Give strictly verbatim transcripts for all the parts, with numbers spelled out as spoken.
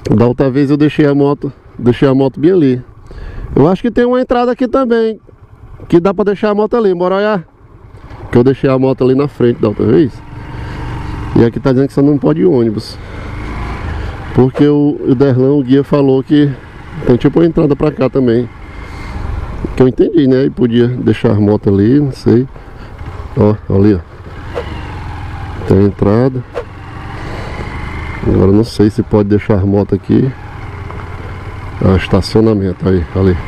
Da outra vez eu deixei a moto, deixei a moto bem ali. Eu acho que tem uma entrada aqui também, que dá pra deixar a moto ali, bora olhar. Que eu deixei a moto ali na frente da outra vez. E aqui tá dizendo que só não pode ir ônibus. Porque o, o Derlan, o guia, falou que tem tipo uma entrada pra cá também. Que eu entendi, né? E podia deixar a moto ali, não sei. Ó, ali, ó. Tem a entrada. Agora não sei se pode deixar a moto aqui. Ah, estacionamento aí, ali.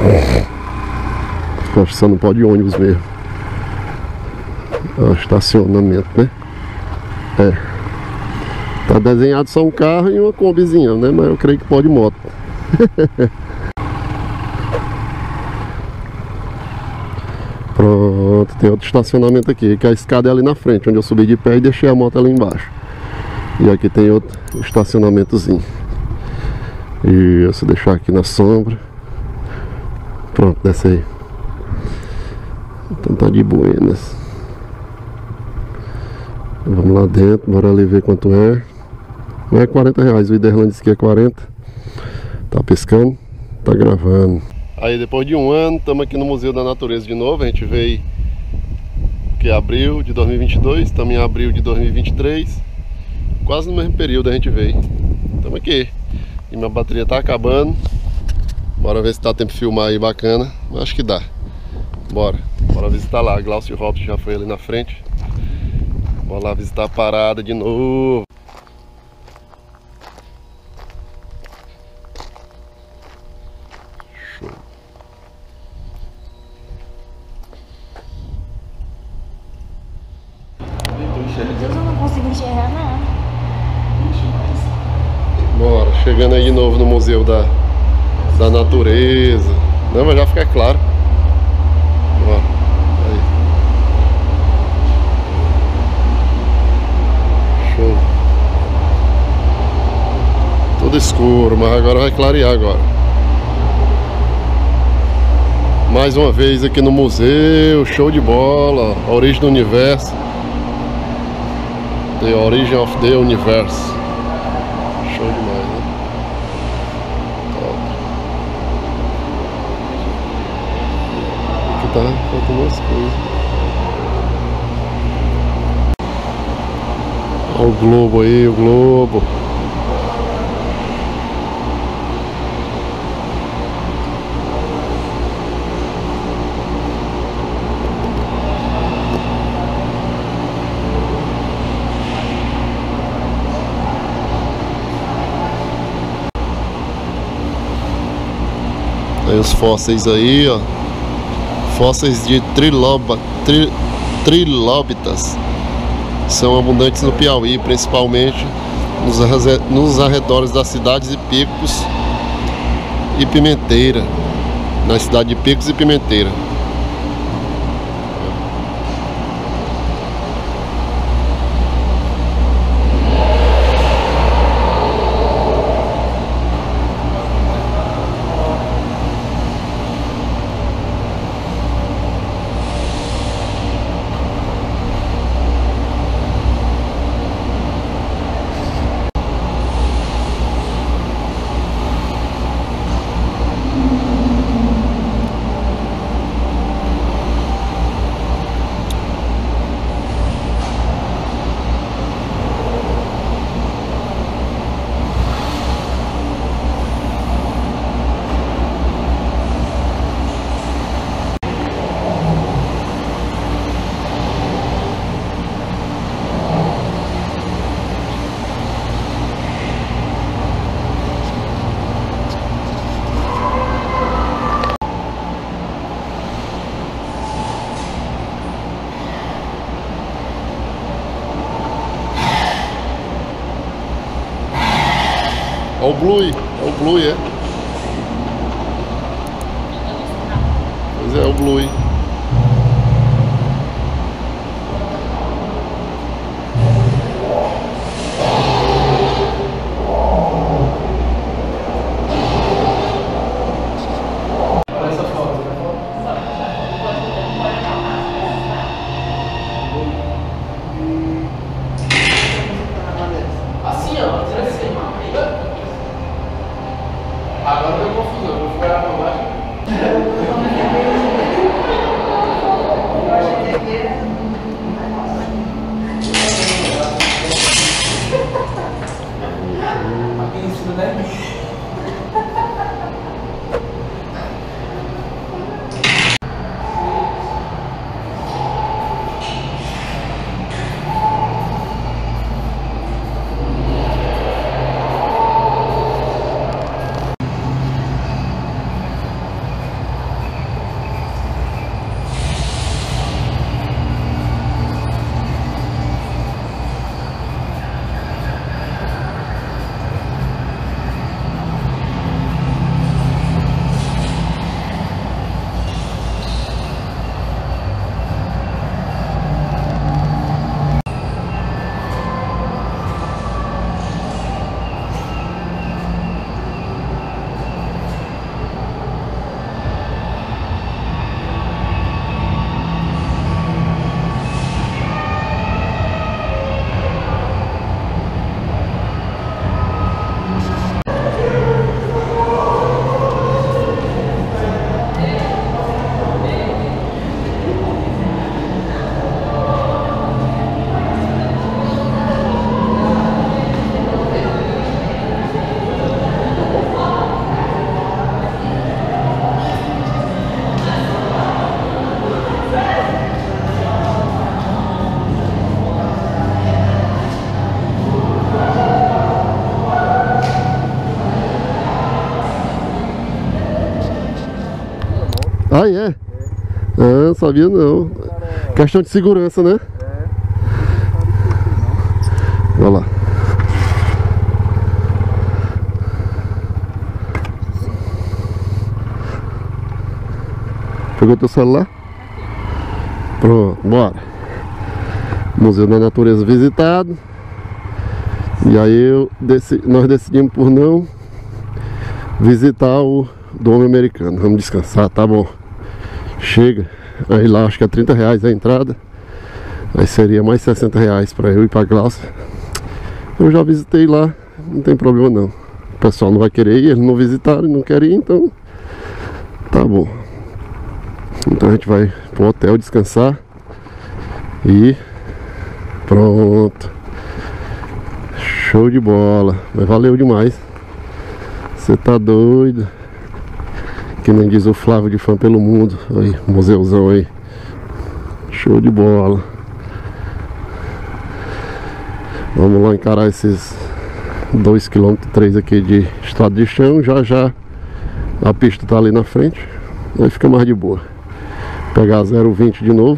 Acho que só não pode ônibus mesmo. Ah, estacionamento, né? É. Tá desenhado só um carro e uma combizinha, né? Mas eu creio que pode moto. Pronto, tem outro estacionamento aqui, que a escada é ali na frente, onde eu subi de pé e deixei a moto ali embaixo. E aqui tem outro estacionamentozinho. E se deixar aqui na sombra. Pronto, desce aí. Então tá de buenas. Vamos lá dentro, bora ali ver quanto é. Não é quarenta reais, o Iderlan disse que é quarenta. Tá piscando, tá gravando. Aí depois de um ano, estamos aqui no Museu da Natureza de novo. A gente veio que é abril de dois mil e vinte e dois, estamos em abril de dois mil e vinte e três. Quase no mesmo período a gente veio. Estamos aqui. E minha bateria tá acabando. Bora ver se dá tempo de filmar aí bacana. Acho que dá. Bora. Bora visitar lá. Glaucio Robson já foi ali na frente. Bora lá visitar a parada de novo. Show. Eu não consigo enxergar nada. Bora, chegando aí de novo no Museu da, da Natureza. Não, mas já fica claro. Bora. Aí. Show. Tudo escuro, mas agora vai clarear agora. Mais uma vez aqui no museu, show de bola. A origem do universo. The Origin of the Universe. Show demais, né? Top. Aqui tá faltando umas coisas. Olha o globo aí, o globo. Tem os fósseis aí, ó. Fósseis de triloba, tri, trilóbitas. São abundantes no Piauí, principalmente nos, nos arredores das cidades de Picos e Pimenteira. Na cidade de Picos e Pimenteira. Olha o Blue, é o Blue, é? Pois é, o Blue. né? Ah, é? É. Ah, sabia não. Questão de segurança, né? É. Olha lá. Pegou teu celular? Pronto, bora. Museu da Natureza visitado. E aí eu deci, nós decidimos por não visitar o do homem americano. Vamos descansar, tá bom. Chega. Aí lá acho que é trinta reais a entrada. Aí seria mais sessenta reais pra eu e pra Glaucia. Eu já visitei lá, não tem problema não. O pessoal não vai querer ir, eles não visitaram, não querem ir, então tá bom. Então a gente vai pro hotel descansar. E pronto. Show de bola. Mas valeu demais. Você tá doido. Que nem diz o Flávio de Fã pelo Mundo. Aí, museuzão aí. Show de bola. Vamos lá encarar esses dois quilômetros três aqui de estrada de chão. Já já a pista tá ali na frente. Aí fica mais de boa. Pegar zero vinte de novo.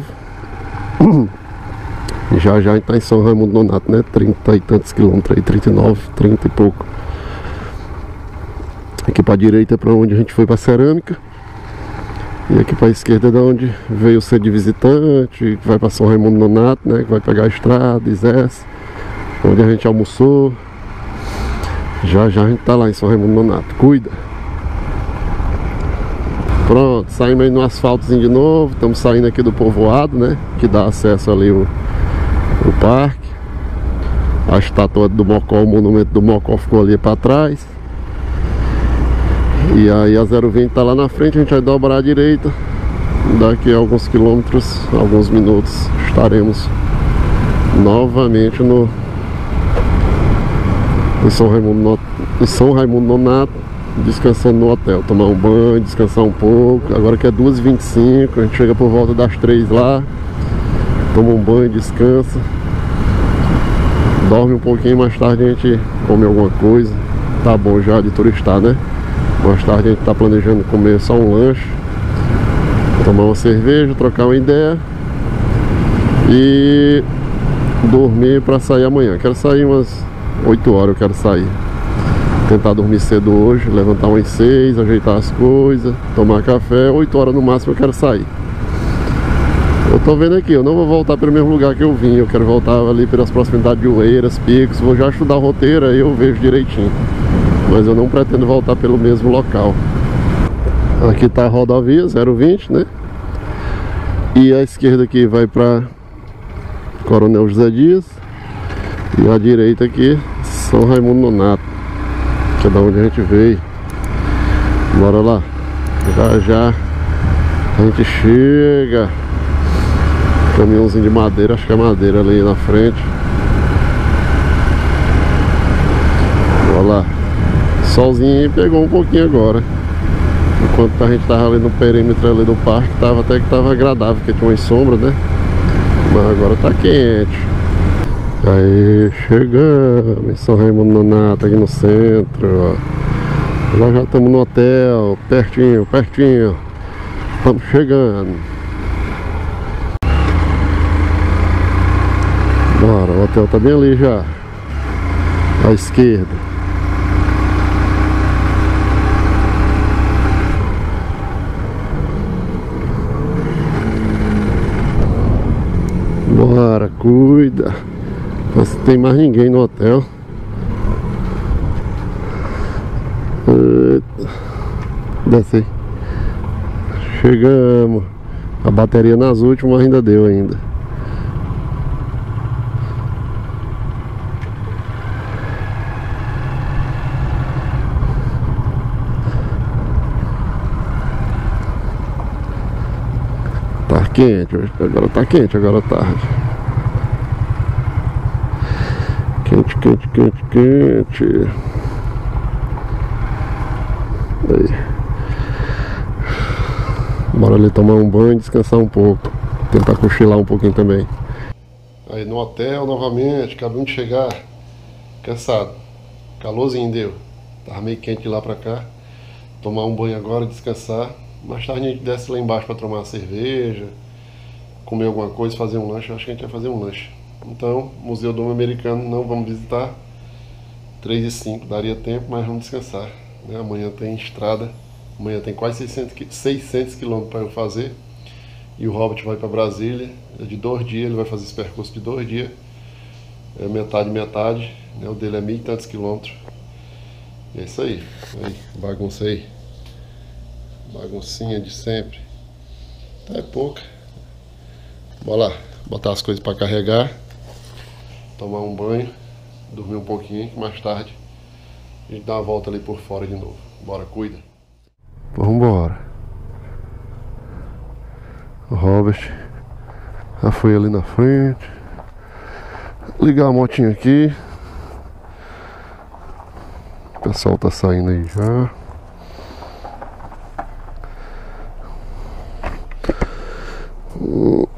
Já já a gente tá em São Raimundo Nonato, né? trinta e tantos quilômetros aí, trinta e nove, trinta e pouco. Aqui para a direita é para onde a gente foi para Cerâmica. E aqui para a esquerda é da onde veio o centro de visitante, que vai para São Raimundo Nonato, né? Que vai pegar a estrada, Isés, onde a gente almoçou. Já já a gente tá lá em São Raimundo Nonato. Cuida! Pronto, saímos aí no asfaltozinho de novo. Estamos saindo aqui do povoado, né? Que dá acesso ali o, o parque. A estátua do Mocó, o monumento do Mocó ficou ali para trás. E aí a zero vinte tá lá na frente, a gente vai dobrar à direita. Daqui a alguns quilômetros, alguns minutos, estaremos novamente no em São Raimundo, no, em São Raimundo Nonato, descansando no hotel, tomar um banho, descansar um pouco. Agora que é duas e vinte e cinco, a gente chega por volta das três lá, toma um banho, descansa, dorme um pouquinho, mais tarde a gente come alguma coisa. Tá bom já de turistar, né? Mais tarde a gente tá planejando comer só um lanche, tomar uma cerveja, trocar uma ideia e dormir para sair amanhã. Quero sair umas oito horas, eu quero sair. Tentar dormir cedo hoje, levantar umas seis, ajeitar as coisas, tomar café. Oito horas no máximo eu quero sair. Eu tô vendo aqui, eu não vou voltar pelo mesmo lugar que eu vim. Eu quero voltar ali pelas proximidades de Oeiras, Picos. Vou já estudar o roteiro, aí eu vejo direitinho. Mas eu não pretendo voltar pelo mesmo local. Aqui tá a rodovia zero vinte, né? E a esquerda aqui vai para Coronel José Dias. E a direita aqui, São Raimundo Nonato, que é da onde a gente veio. Bora lá. Já já a gente chega. Caminhãozinho de madeira, acho que é madeira ali na frente. Bora lá. solzinho aí pegou um pouquinho agora. Enquanto a gente tava ali no perímetro ali do parque, tava até que tava agradável, porque tinha umas sombras, né? Mas agora tá quente. Aí, chegamos em São Raimundo Nonato, aqui no centro, ó. Nós já estamos no hotel, pertinho, pertinho. Estamos chegando. Bora, o hotel tá bem ali já, à esquerda. Bora, cuida. Não tem mais ninguém no hotel. Eita. Desce aí. Chegamos. A bateria nas últimas ainda deu ainda. Tá quente, agora tá quente, agora tá tarde. Quente, quente, quente, quente. Aí. Bora ali tomar um banho e descansar um pouco. Tentar cochilar um pouquinho também. Aí no hotel novamente, acabamos de chegar. Cansado. Calorzinho deu. Tava meio quente de lá pra cá. Tomar um banho agora, descansar. Mais tarde a gente desce lá embaixo para tomar uma cerveja, comer alguma coisa, fazer um lanche. Eu acho que a gente vai fazer um lanche. Então, Museu do Homem Americano não vamos visitar. três e cinco, daria tempo, mas vamos descansar, né? Amanhã tem estrada. Amanhã tem quase seiscentos quilômetros para eu fazer. E o Robert vai para Brasília. É de dois dias, ele vai fazer esse percurso de dois dias. É metade, metade, né? O dele é mil e tantos quilômetros. E é isso aí. Aí, bagunça aí. Baguncinha de sempre. Tá, é pouca. Bora lá, botar as coisas para carregar. Tomar um banho. Dormir um pouquinho, que mais tarde a gente dá uma volta ali por fora de novo. Bora, cuida. Vambora. O Robert já foi ali na frente. Ligar a motinha aqui. O pessoal tá saindo aí já. Hum.